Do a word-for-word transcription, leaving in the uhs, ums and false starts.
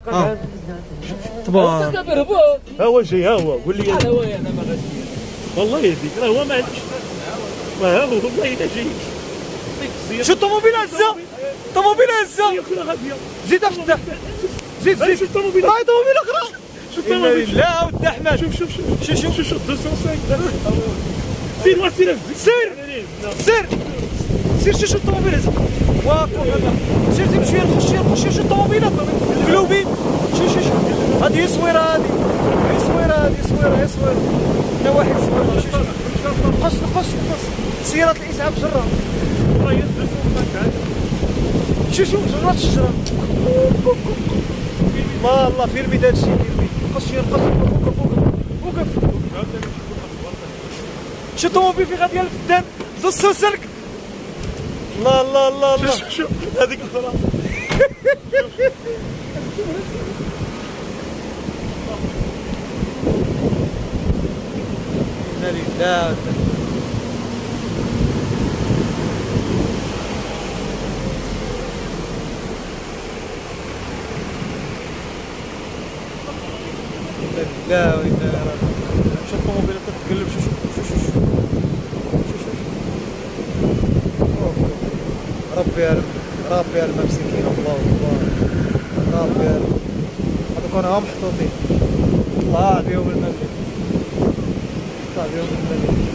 اه تبارك. ها هو جاي، ها هو قول لي. انا هو انا ما غاديش والله يهديك، راه هو ما عندكش. ها هو والله الا جاي. شو الطوموبيل هزه، الطوموبيل هزه. يا اخي غاديه. زيد افتح، زيد زيد. شوف الطوموبيل، راهي طوموبيل اخرى. شوف الطوموبيل. لا ودي احمد. شوف شوف شوف شوف شوف شوف شوف مئتين وخمسين. سير وسير سير سير سير. شوف الطوموبيل هزه. واكو هذا. سير سير شويه نخش نخش. شوف الطوموبيلات قلوبين. شوف شوف شوف هذه هي صويره، هذه هي صويره، هذه صويره هي صويره. لا واحد صويره. شوف شوف قص قص قص. سيارات الاسعاف جرة. شوف شوف جرات الشجره. ما الله فيرمي هذا الشيء، فيرمي. قص شويه قص. وقف وقف وقف. شو الطوموبيل في غاديه الفدان زوز سلك. الله الله الله الله. شوف شوف هذيك الاخرى. لا لا لا وإنا شو الطوموبيلات تتقلب. شو شو شو شو شو شو ربي يا ربي يا المسكين. الله الله ربي يا هذوك راهم محطوطين. طلع بهم الملك، طلع بهم الملك.